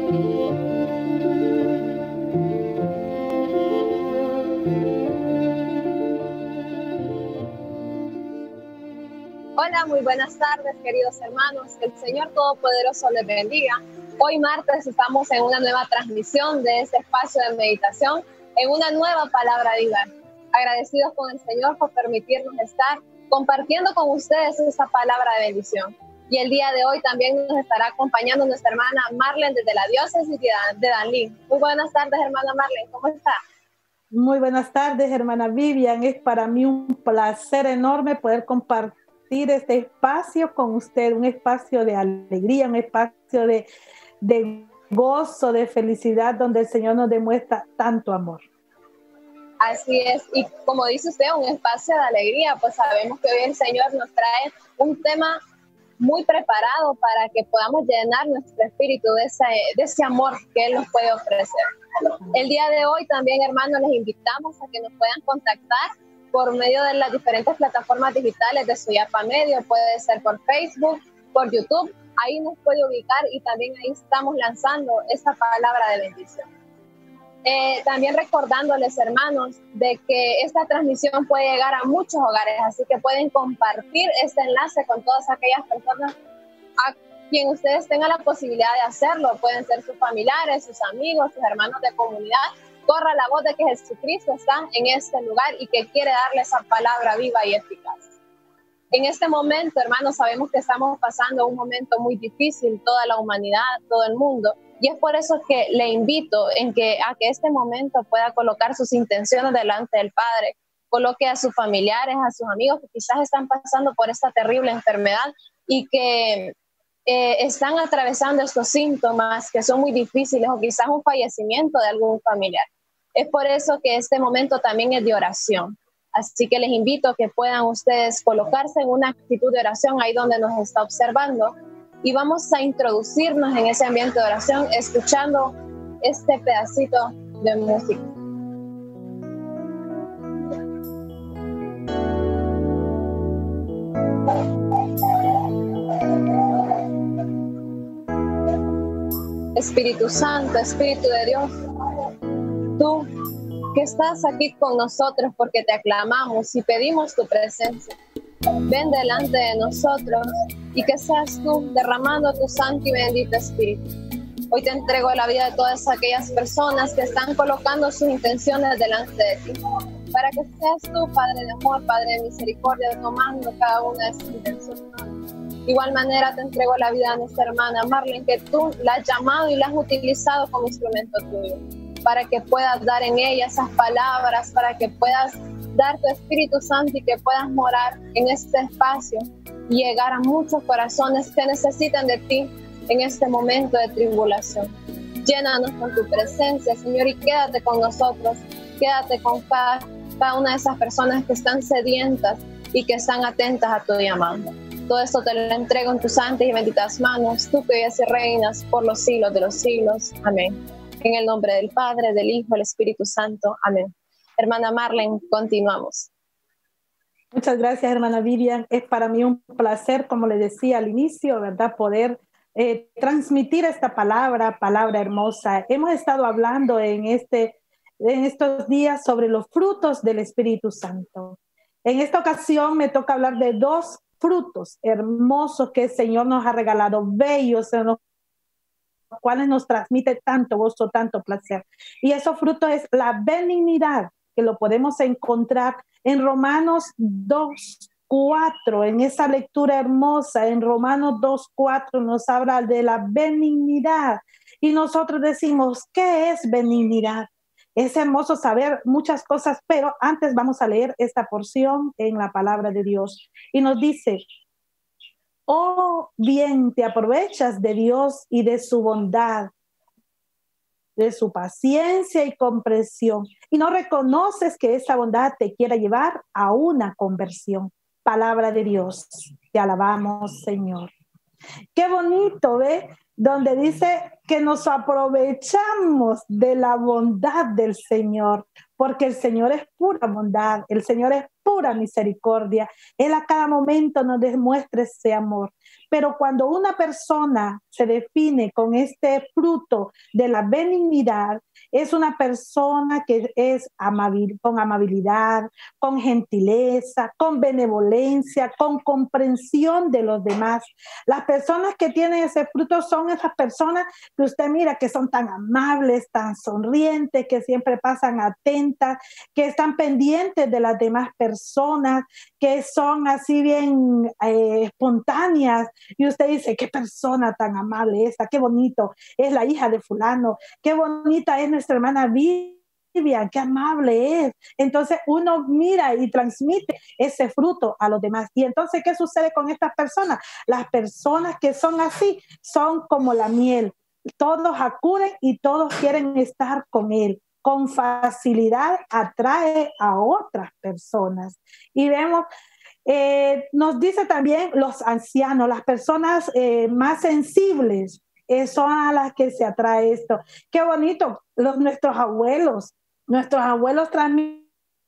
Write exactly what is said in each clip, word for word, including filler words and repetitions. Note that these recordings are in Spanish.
Hola, muy buenas tardes, queridos hermanos. Que el Señor Todopoderoso les bendiga. Hoy martes estamos en una nueva transmisión de este espacio de meditación, en una nueva palabra viva. Agradecidos con el Señor por permitirnos estar compartiendo con ustedes esta palabra de bendición. Y el día de hoy también nos estará acompañando nuestra hermana Marlene desde la diócesis de Danlí. Muy buenas tardes, hermana Marlene, ¿cómo está? Muy buenas tardes, hermana Vivian. Es para mí un placer enorme poder compartir este espacio con usted, un espacio de alegría, un espacio de, de gozo, de felicidad, donde el Señor nos demuestra tanto amor. Así es, y como dice usted, un espacio de alegría, pues sabemos que hoy el Señor nos trae un tema muy preparado para que podamos llenar nuestro espíritu de ese, de ese amor que Él nos puede ofrecer. El día de hoy también, hermanos, les invitamos a que nos puedan contactar por medio de las diferentes plataformas digitales de Suyapa Medio. Puede ser por Facebook, por YouTube, ahí nos puede ubicar y también ahí estamos lanzando esta palabra de bendición. Eh, también recordándoles, hermanos, de que esta transmisión puede llegar a muchos hogares, así que pueden compartir este enlace con todas aquellas personas a quien ustedes tengan la posibilidad de hacerlo. Pueden ser sus familiares, sus amigos, sus hermanos de comunidad. Corra la voz de que Jesucristo está en este lugar y que quiere darle esa palabra viva y eficaz. En este momento, hermanos, sabemos que estamos pasando un momento muy difícil, toda la humanidad, todo el mundo, y es por eso que le invito en que, a que este momento pueda colocar sus intenciones delante del Padre, coloque a sus familiares, a sus amigos que quizás están pasando por esta terrible enfermedad y que eh, están atravesando estos síntomas que son muy difíciles o quizás un fallecimiento de algún familiar. Es por eso que este momento también es de oración. Así que les invito a que puedan ustedes colocarse en una actitud de oración ahí donde nos está observando y vamos a introducirnos en ese ambiente de oración escuchando este pedacito de música. Espíritu Santo, Espíritu de Dios, tú que estás aquí con nosotros porque te aclamamos y pedimos tu presencia. Ven delante de nosotros y que seas tú derramando tu santo y bendito Espíritu. Hoy te entrego la vida de todas aquellas personas que están colocando sus intenciones delante de ti, para que seas tú, Padre de amor, Padre de misericordia, tomando cada una de sus intenciones. De igual manera te entrego la vida de nuestra hermana Marlene, que tú la has llamado y la has utilizado como instrumento tuyo, para que puedas dar en ella esas palabras, para que puedas dar tu Espíritu Santo y que puedas morar en este espacio y llegar a muchos corazones que necesitan de ti en este momento de tribulación. Llénanos con tu presencia, Señor, y quédate con nosotros, quédate con cada, cada una de esas personas que están sedientas y que están atentas a tu llamado. Todo esto te lo entrego en tus santas y benditas manos, tú que vives y reinas por los siglos de los siglos. Amén. En el nombre del Padre, del Hijo, del Espíritu Santo. Amén. Hermana Marlene, continuamos. Muchas gracias, hermana Vivian. Es para mí un placer, como le decía al inicio, ¿verdad?, poder eh, transmitir esta palabra, palabra hermosa. Hemos estado hablando en, este, en estos días sobre los frutos del Espíritu Santo. En esta ocasión me toca hablar de dos frutos hermosos que el Señor nos ha regalado, bellos, en los cuales nos transmite tanto gozo, tanto placer. Y esos frutos es la benignidad, que lo podemos encontrar en Romanos dos, cuatro, en esa lectura hermosa. En Romanos dos, cuatro nos habla de la benignidad. Y nosotros decimos, ¿qué es benignidad? Es hermoso saber muchas cosas, pero antes vamos a leer esta porción en la palabra de Dios. Y nos dice: oh, bien te aprovechas de Dios y de su bondad, de su paciencia y comprensión, y no reconoces que esa bondad te quiera llevar a una conversión. Palabra de Dios, te alabamos, Señor. Qué bonito, ¿ve? Donde dice que nos aprovechamos de la bondad del Señor, porque el Señor es pura bondad, el Señor es pura misericordia. Él a cada momento nos demuestra ese amor. Pero cuando una persona se define con este fruto de la benignidad, es una persona que es amabil, con amabilidad, con gentileza, con benevolencia, con comprensión de los demás. Las personas que tienen ese fruto son esas personas que usted mira que son tan amables, tan sonrientes, que siempre pasan atentas, que están pendientes de las demás personas, que son así bien eh, espontáneas. Y usted dice, qué persona tan amable esta, qué bonito, es la hija de fulano, qué bonita es nuestra hermana Vivian, qué amable es. Entonces uno mira y transmite ese fruto a los demás. Y entonces, ¿qué sucede con estas personas? Las personas que son así son como la miel. Todos acuden y todos quieren estar con él. Con facilidad atrae a otras personas. Y vemos... Eh, nos dice también los ancianos, las personas eh, más sensibles, eh, son a las que se atrae esto. Qué bonito, los, nuestros abuelos, nuestros abuelos transmiten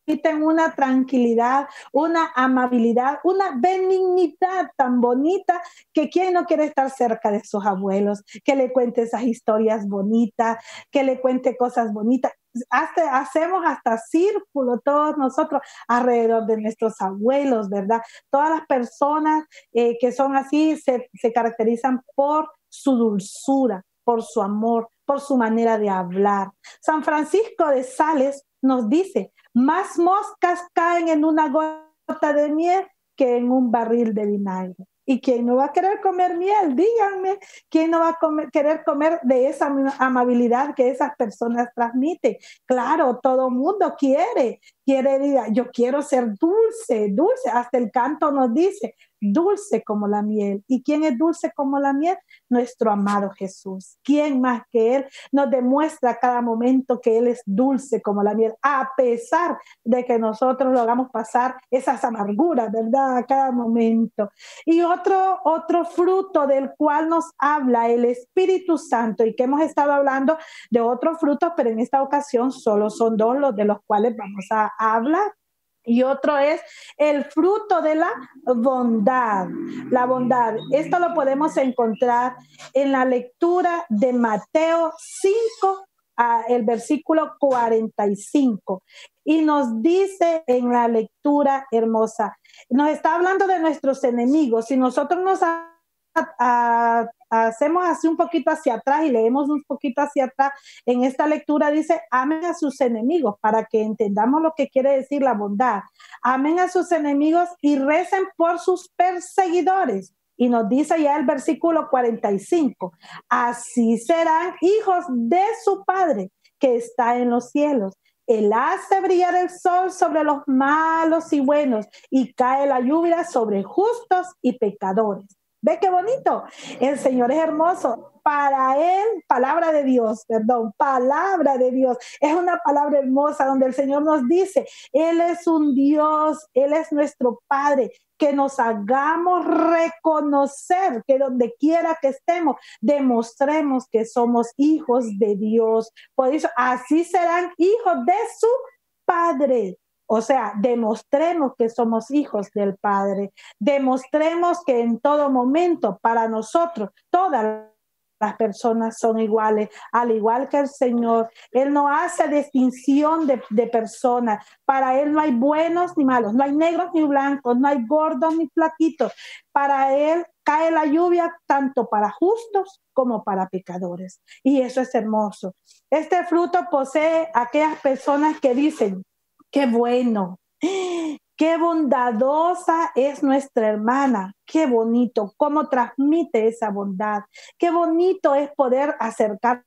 una tranquilidad, una amabilidad, una benignidad tan bonita que quién no quiere estar cerca de sus abuelos, que le cuente esas historias bonitas, que le cuente cosas bonitas. Hasta, hacemos hasta círculo todos nosotros alrededor de nuestros abuelos, ¿verdad? Todas las personas eh, que son así se, se caracterizan por su dulzura, por su amor, por su manera de hablar. San Francisco de Sales nos dice, más moscas caen en una gota de miel que en un barril de vinagre. ¿Y quién no va a querer comer miel? Díganme, ¿quién no va a comer, querer comer de esa amabilidad que esas personas transmiten? Claro, todo mundo quiere, quiere, diga, yo quiero ser dulce, dulce. Hasta el canto nos dice, dulce como la miel. ¿Y quién es dulce como la miel? Nuestro amado Jesús. ¿Quién más que Él nos demuestra a cada momento que Él es dulce como la miel? A pesar de que nosotros lo hagamos pasar esas amarguras, ¿verdad? A cada momento. Y otro, otro fruto del cual nos habla el Espíritu Santo, y que hemos estado hablando de otros frutos, pero en esta ocasión solo son dos los de los cuales vamos a, a hablar. Y otro es el fruto de la bondad. La bondad. Esto lo podemos encontrar en la lectura de Mateo cinco, uh, el versículo cuarenta y cinco. Y nos dice en la lectura hermosa, nos está hablando de nuestros enemigos. Si nosotros nos a, a, hacemos así un poquito hacia atrás y leemos un poquito hacia atrás, en esta lectura dice, amen a sus enemigos, para que entendamos lo que quiere decir la bondad. Amen a sus enemigos y recen por sus perseguidores. Y nos dice ya el versículo cuarenta y cinco, así serán hijos de su Padre que está en los cielos. Él hace brillar el sol sobre los malos y buenos y cae la lluvia sobre justos y pecadores. ¿Ve qué bonito? El Señor es hermoso. Para Él, palabra de Dios, perdón, palabra de Dios. Es una palabra hermosa donde el Señor nos dice, Él es un Dios, Él es nuestro Padre, que nos hagamos reconocer que donde quiera que estemos, demostremos que somos hijos de Dios. Por eso, así serán hijos de su Padre. O sea, demostremos que somos hijos del Padre. Demostremos que en todo momento, para nosotros, todas las personas son iguales, al igual que el Señor. Él no hace distinción de, de personas. Para Él no hay buenos ni malos, no hay negros ni blancos, no hay gordos ni flaquitos. Para Él cae la lluvia tanto para justos como para pecadores. Y eso es hermoso. Este fruto posee aquellas personas que dicen, qué bueno, qué bondadosa es nuestra hermana, qué bonito, cómo transmite esa bondad, qué bonito es poder acercarnos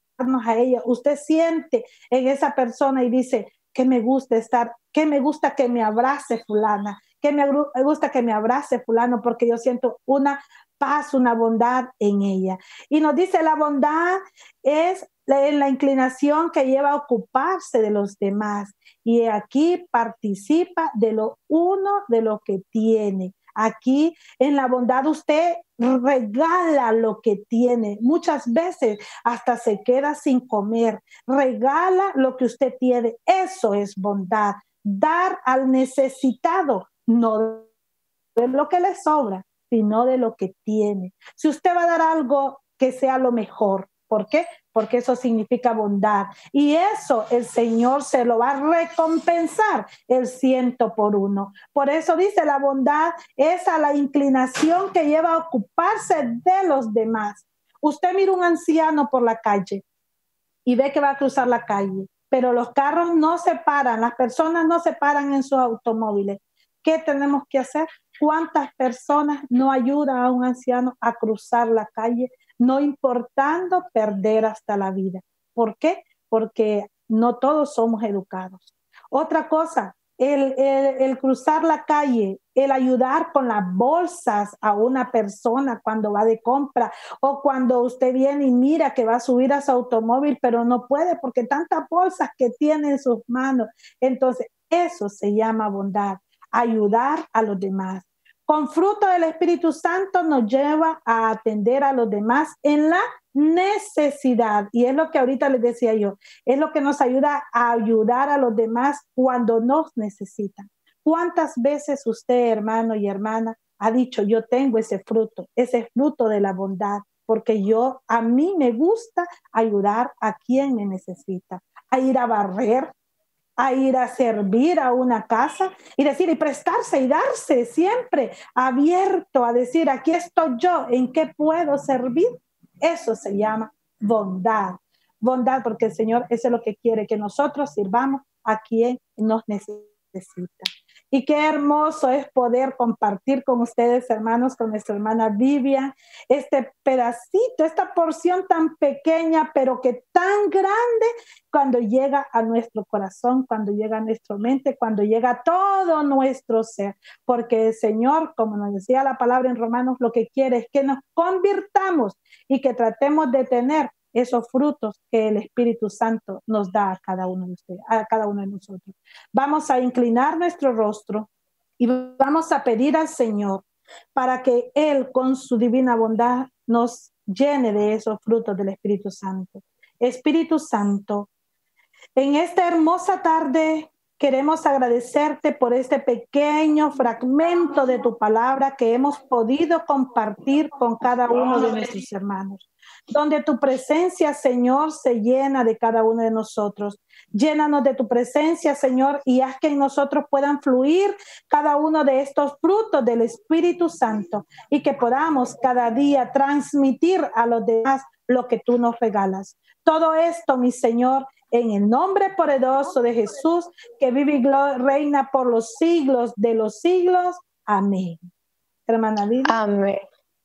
a ella. Usted siente en esa persona y dice, que me gusta estar, que me gusta que me abrace fulana, que me gusta que me abrace fulano, porque yo siento una paz, una bondad en ella. Y nos dice, la bondad es la, la inclinación que lleva a ocuparse de los demás. Y aquí participa de lo uno de lo que tiene. Aquí en la bondad usted regala lo que tiene. Muchas veces hasta se queda sin comer. Regala lo que usted tiene. Eso es bondad. dar al necesitado, no de lo que le sobra, sino de lo que tiene. Si usted va a dar algo, que sea lo mejor. ¿Por qué? Porque eso significa bondad. Y eso el Señor se lo va a recompensar el ciento por uno. Por eso dice, la bondad es a la inclinación que lleva a ocuparse de los demás. Usted mira un anciano por la calle y ve que va a cruzar la calle, pero los carros no se paran, las personas no se paran en sus automóviles. ¿Qué tenemos que hacer? ¿Cuántas personas no ayudan a un anciano a cruzar la calle, no importando perder hasta la vida? ¿Por qué? Porque no todos somos educados. Otra cosa, el, el, el cruzar la calle, el ayudar con las bolsas a una persona cuando va de compra, o cuando usted viene y mira que va a subir a su automóvil, pero no puede porque tantas bolsas que tiene en sus manos. Entonces, eso se llama bondad. Ayudar a los demás. Con fruto del Espíritu Santo nos lleva a atender a los demás en la necesidad. Y es lo que ahorita les decía yo, es lo que nos ayuda a ayudar a los demás cuando nos necesitan. ¿Cuántas veces usted, hermano y hermana, ha dicho, yo tengo ese fruto, ese fruto de la bondad, porque yo, a mí me gusta ayudar a quien me necesita, a ir a barrer, a ir a servir a una casa y decir, y prestarse y darse siempre abierto a decir, aquí estoy yo, ¿en qué puedo servir? Eso se llama bondad. Bondad, porque el Señor eso es lo que quiere, que nosotros sirvamos a quien nos necesita. Y qué hermoso es poder compartir con ustedes, hermanos, con nuestra hermana Vivian, este pedacito, esta porción tan pequeña, pero que tan grande cuando llega a nuestro corazón, cuando llega a nuestra mente, cuando llega a todo nuestro ser. Porque el Señor, como nos decía la palabra en Romanos, lo que quiere es que nos convirtamos y que tratemos de tener esos frutos que el Espíritu Santo nos da a cada uno de ustedes, a cada uno de nosotros. Vamos a inclinar nuestro rostro y vamos a pedir al Señor para que Él con su divina bondad nos llene de esos frutos del Espíritu Santo. Espíritu Santo, en esta hermosa tarde queremos agradecerte por este pequeño fragmento de tu palabra que hemos podido compartir con cada uno de nuestros hermanos, donde tu presencia, Señor, se llena de cada uno de nosotros. Llénanos de tu presencia, Señor, y haz que en nosotros puedan fluir cada uno de estos frutos del Espíritu Santo y que podamos cada día transmitir a los demás lo que tú nos regalas. Todo esto, mi Señor, en el nombre poderoso de Jesús, que vive y reina por los siglos de los siglos. Amén. Hermana Lidia. Amén.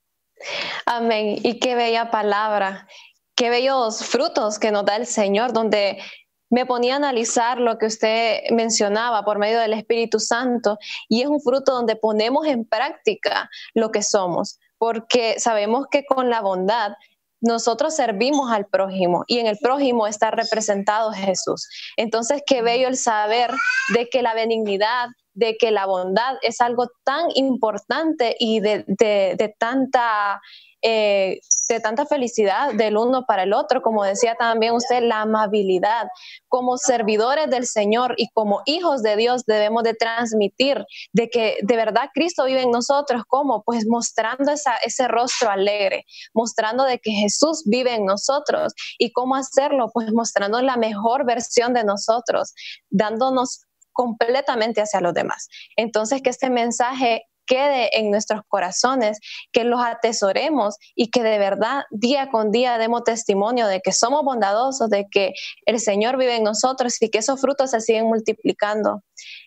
Amén. Y qué bella palabra, qué bellos frutos que nos da el Señor, donde me ponía a analizar lo que usted mencionaba por medio del Espíritu Santo, y es un fruto donde ponemos en práctica lo que somos, porque sabemos que con la bondad nosotros servimos al prójimo y en el prójimo está representado Jesús. Entonces, qué bello el saber de que la benignidad, de que la bondad es algo tan importante y de, de, de tanta... Eh, de tanta felicidad del uno para el otro, como decía también usted, la amabilidad. Como servidores del Señor y como hijos de Dios debemos de transmitir de que de verdad Cristo vive en nosotros. ¿Cómo? Pues mostrando esa, ese rostro alegre, mostrando de que Jesús vive en nosotros. ¿Y cómo hacerlo? Pues mostrando la mejor versión de nosotros, dándonos completamente hacia los demás. Entonces, que este mensaje quede en nuestros corazones, que los atesoremos y que de verdad día con día demos testimonio de que somos bondadosos, de que el Señor vive en nosotros y que esos frutos se siguen multiplicando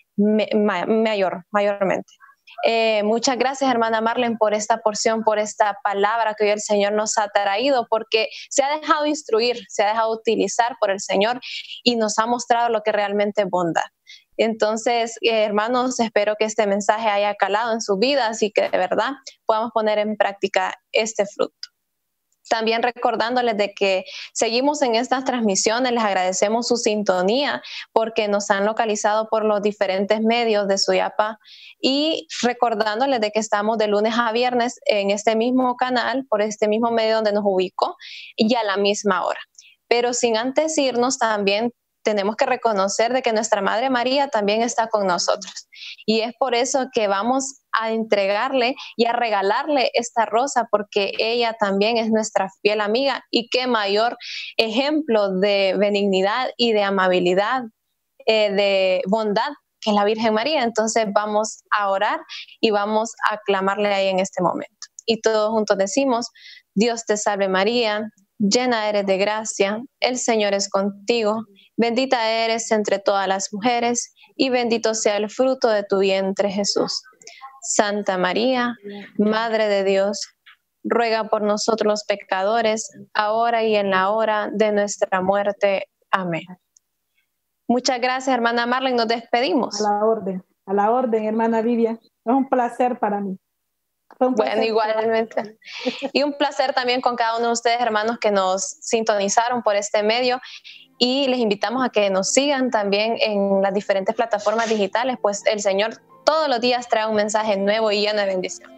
mayor, mayormente. Eh, muchas gracias, hermana Marlene, por esta porción, por esta palabra que hoy el Señor nos ha traído, porque se ha dejado instruir, se ha dejado utilizar por el Señor y nos ha mostrado lo que realmente es bondad. Entonces, eh, hermanos, espero que este mensaje haya calado en sus vidas y que de verdad podamos poner en práctica este fruto. También recordándoles de que seguimos en estas transmisiones, les agradecemos su sintonía porque nos han localizado por los diferentes medios de Suyapa, y recordándoles de que estamos de lunes a viernes en este mismo canal, por este mismo medio donde nos ubico y a la misma hora. Pero sin antes irnos, también tenemos que reconocer de que nuestra Madre María también está con nosotros. Y es por eso que vamos a entregarle y a regalarle esta rosa, porque ella también es nuestra fiel amiga, y qué mayor ejemplo de benignidad y de amabilidad, eh, de bondad que la Virgen María. Entonces vamos a orar y vamos a clamarle ahí en este momento. Y todos juntos decimos: Dios te salve María, llena eres de gracia, el Señor es contigo, bendita eres entre todas las mujeres, y bendito sea el fruto de tu vientre, Jesús. Santa María, Madre de Dios, ruega por nosotros los pecadores, ahora y en la hora de nuestra muerte. Amén. Muchas gracias, hermana Marlene, nos despedimos. A la orden, a la orden, hermana Vivian. Es un placer para mí. Bueno, igualmente. Y un placer también con cada uno de ustedes, hermanos, que nos sintonizaron por este medio. Y les invitamos a que nos sigan también en las diferentes plataformas digitales, pues el Señor todos los días trae un mensaje nuevo y lleno de bendición.